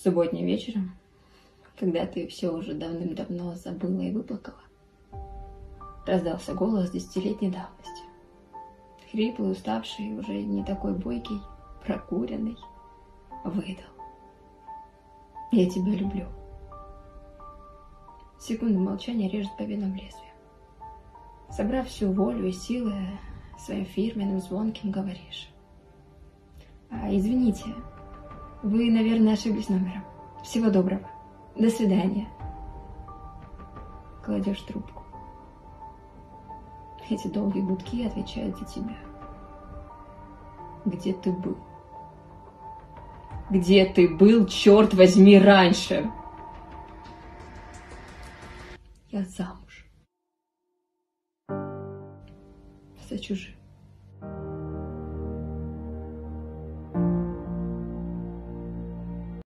Субботним вечером, когда ты все уже давным-давно забыла и выплакала, раздался голос 10-летней давности. Хриплый, уставший, уже не такой бойкий, прокуренный, выдал: «Я тебя люблю». Секунда молчания режет по венам лезвие. Собрав всю волю и силы, своим фирменным звонким говоришь: «Извините, вы, наверное, ошиблись номером. Всего доброго. До свидания». Кладешь трубку. Эти долгие гудки отвечают за тебя. Где ты был? Где ты был, черт возьми, раньше? Я замуж. За чужим.